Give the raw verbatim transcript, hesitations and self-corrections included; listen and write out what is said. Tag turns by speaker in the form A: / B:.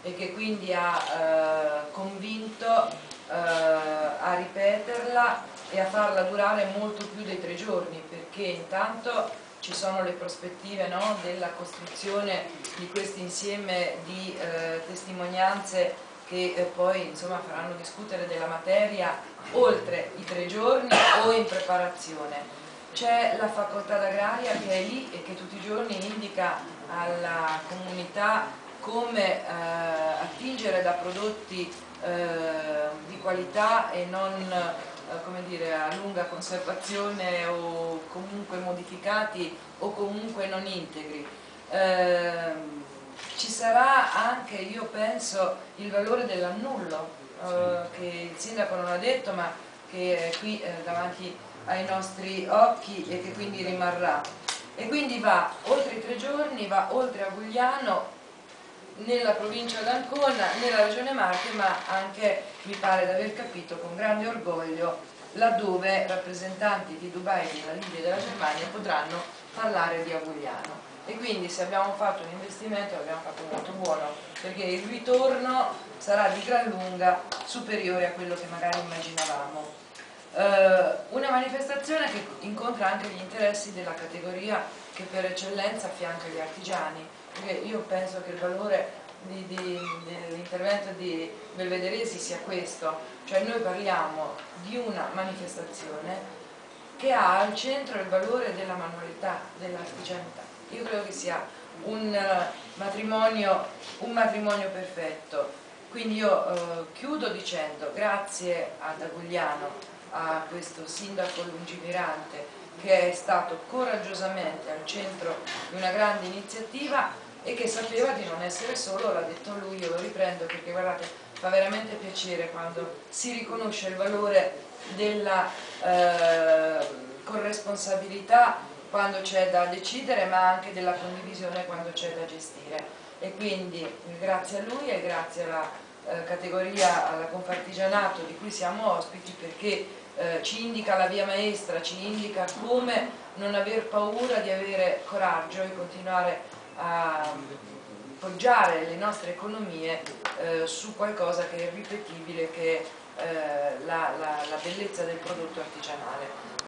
A: e che quindi ha eh, convinto eh, a ripeterla e a farla durare molto più dei tre giorni, perché intanto ci sono le prospettive, no, della costruzione di questo insieme di eh, testimonianze che eh, poi insomma faranno discutere della materia oltre i tre giorni o in preparazione. C'è la facoltà d'agraria che è lì e che tutti i giorni indica alla comunità come eh, attingere da prodotti eh, di qualità e non eh, come dire, a lunga conservazione o comunque modificati o comunque non integri. Eh, ci sarà anche, io penso, il valore dell'annullo eh, che il sindaco non ha detto ma che è qui eh, davanti ai nostri occhi e che quindi rimarrà, e quindi va oltre i tre giorni, va oltre a Gugliano, nella provincia d'Ancona, nella regione Marche, ma anche, mi pare di aver capito, con grande orgoglio laddove rappresentanti di Dubai, della Libia e della Germania potranno parlare di Agugliano. E quindi se abbiamo fatto un investimento l'abbiamo fatto molto buono, perché il ritorno sarà di gran lunga superiore a quello che magari immaginavamo. Uh, una manifestazione che incontra anche gli interessi della categoria che per eccellenza affianca gli artigiani, perché io penso che il valore dell'intervento di Belvederesi sia questo, cioè noi parliamo di una manifestazione che ha al centro il valore della manualità, dell'artigianità. Io credo che sia un matrimonio, un matrimonio perfetto, quindi io uh, chiudo dicendo grazie ad Agugliano, a questo sindaco lungimirante che è stato coraggiosamente al centro di una grande iniziativa e che sapeva di non essere solo, l'ha detto lui, io lo riprendo perché guardate, fa veramente piacere quando si riconosce il valore della eh, corresponsabilità quando c'è da decidere, ma anche della condivisione quando c'è da gestire. E quindi grazie a lui e grazie alla eh, categoria, alla Confartigianato di cui siamo ospiti, perché Eh, ci indica la via maestra, ci indica come non aver paura di avere coraggio e continuare a poggiare le nostre economie eh, su qualcosa che è irripetibile, che è eh, la, la, la bellezza del prodotto artigianale.